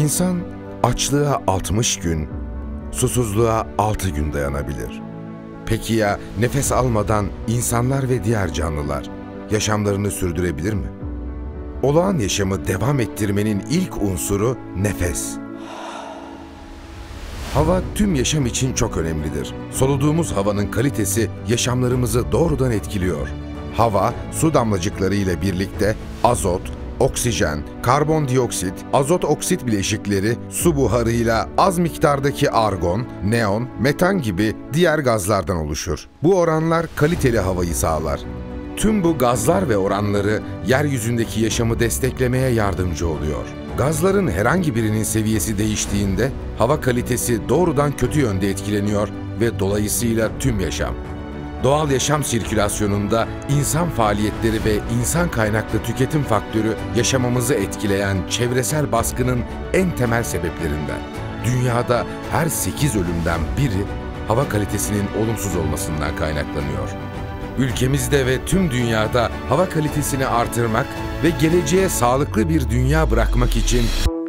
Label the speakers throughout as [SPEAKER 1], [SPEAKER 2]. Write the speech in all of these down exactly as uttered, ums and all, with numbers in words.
[SPEAKER 1] İnsan açlığa altmış gün, susuzluğa altı gün dayanabilir. Peki ya nefes almadan insanlar ve diğer canlılar yaşamlarını sürdürebilir mi? Olağan yaşamı devam ettirmenin ilk unsuru nefes. Hava tüm yaşam için çok önemlidir. Soluduğumuz havanın kalitesi yaşamlarımızı doğrudan etkiliyor. Hava, su damlacıkları ile birlikte azot, oksijen, karbondioksit, azot oksit bileşikleri, su buharıyla az miktardaki argon, neon, metan gibi diğer gazlardan oluşur. Bu oranlar kaliteli havayı sağlar. Tüm bu gazlar ve oranları yeryüzündeki yaşamı desteklemeye yardımcı oluyor. Gazların herhangi birinin seviyesi değiştiğinde hava kalitesi doğrudan kötü yönde etkileniyor ve dolayısıyla tüm yaşam. Doğal yaşam sirkülasyonunda insan faaliyetleri ve insan kaynaklı tüketim faktörü yaşamamızı etkileyen çevresel baskının en temel sebeplerinden. Dünyada her sekiz ölümden biri hava kalitesinin olumsuz olmasından kaynaklanıyor. Ülkemizde ve tüm dünyada hava kalitesini artırmak ve geleceğe sağlıklı bir dünya bırakmak için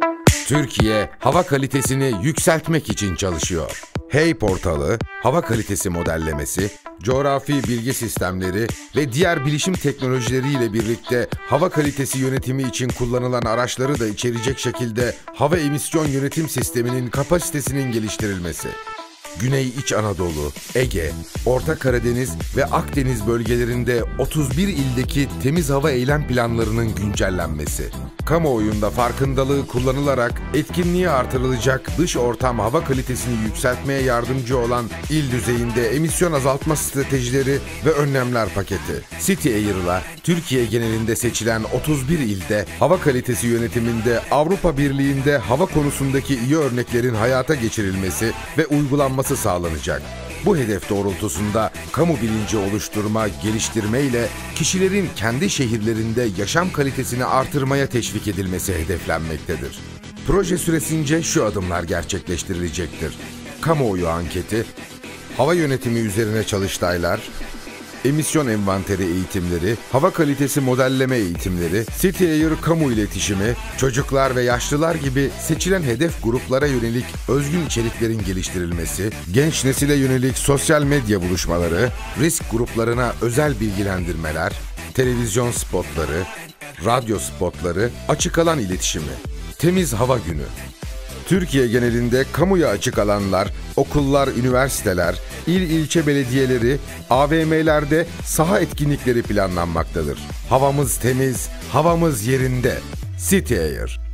[SPEAKER 1] Türkiye hava kalitesini yükseltmek için çalışıyor. Hey portalı, hava kalitesi modellemesi, coğrafi bilgi sistemleri ve diğer bilişim teknolojileriyle birlikte hava kalitesi yönetimi için kullanılan araçları da içerecek şekilde hava emisyon yönetim sisteminin kapasitesinin geliştirilmesi. Güney İç Anadolu, Ege, Orta Karadeniz ve Akdeniz bölgelerinde otuz bir ildeki temiz hava eylem planlarının güncellenmesi. Kamuoyunda farkındalığı kullanılarak etkinliği artırılacak dış ortam hava kalitesini yükseltmeye yardımcı olan il düzeyinde emisyon azaltma stratejileri ve önlemler paketi. City Air'la Türkiye genelinde seçilen otuz bir ilde hava kalitesi yönetiminde Avrupa Birliği'nde hava konusundaki iyi örneklerin hayata geçirilmesi ve uygulanması sağlanacak. Bu hedef doğrultusunda kamu bilinci oluşturma, geliştirme ile kişilerin kendi şehirlerinde yaşam kalitesini artırmaya teşvik edilmesi hedeflenmektedir. Proje süresince şu adımlar gerçekleştirilecektir: kamuoyu anketi, hava yönetimi üzerine çalıştaylar, emisyon envanteri eğitimleri, hava kalitesi modelleme eğitimleri, City Air kamu iletişimi, çocuklar ve yaşlılar gibi seçilen hedef gruplara yönelik özgün içeriklerin geliştirilmesi, genç nesile yönelik sosyal medya buluşmaları, risk gruplarına özel bilgilendirmeler, televizyon spotları, radyo spotları, açık alan iletişimi, temiz hava günü. Türkiye genelinde kamuya açık alanlar, okullar, üniversiteler, il ilçe belediyeleri, A V M'lerde saha etkinlikleri planlanmaktadır. Havamız temiz, havamız yerinde. City Air.